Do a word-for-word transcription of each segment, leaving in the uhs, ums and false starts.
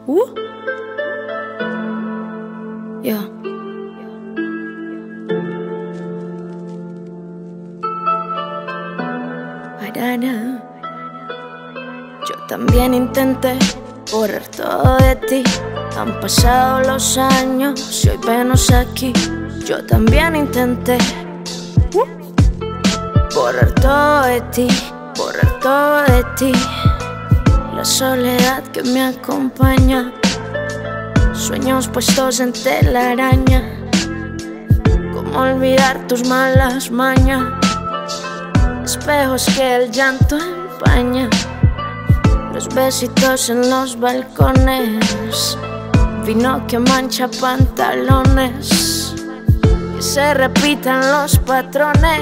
Uh. Yeah. Banana. Yo también intenté borrar todo de ti. Han pasado los años y hoy venos aquí. Yo también intenté uh. borrar todo de ti, borrar todo de ti. La soledad que me acompaña, sueños puestos en telaraña. Cómo olvidar tus malas mañas, espejos que el llanto empaña. Los besitos en los balcones, vino que mancha pantalones. Que se repitan los patrones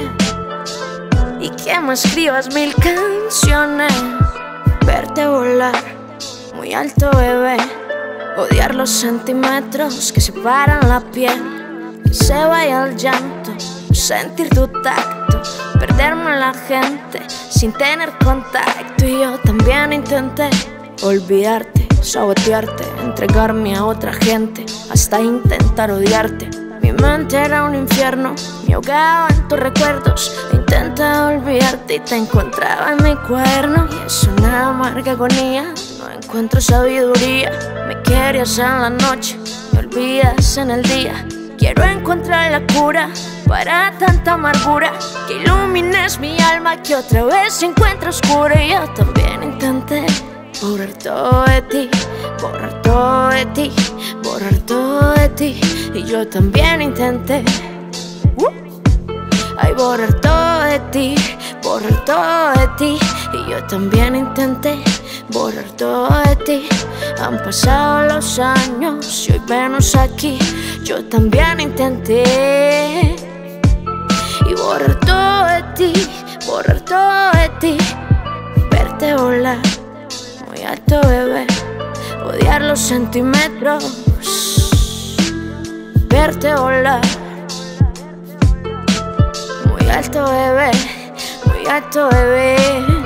y que me escribas mil canciones. Verte volar muy alto, bebé. Odiar los centímetros que separan la piel. Que se vaya el llanto, sentir tu tacto. Perderme en la gente sin tener contacto. Y yo también intenté olvidarte, sabotearte, entregarme a otra gente, hasta intentar odiarte. Mi mente era un infierno, me ahogaba en tus recuerdos. Intentaba olvidarte y te encontraba en mi cuaderno. Y es una amarga agonía, no encuentro sabiduría. Me querías en la noche, me olvidas en el día. Quiero encontrar la cura para tanta amargura, que ilumines mi alma, que otra vez se encuentra oscura. Y yo también intenté borrar todo de ti, borrar todo de ti, borrar todo de ti. Y yo también intenté uh, ay, borrar todo de ti, borrar todo de ti. Y yo también intenté borrar todo de ti. Han pasado los años y hoy venos aquí. Yo también intenté y borrar todo de ti, borrar todo de ti. Verte volar muy alto, bebé. Odiar los centímetros. Verte volar muy alto, bebé. Muy alto, bebé.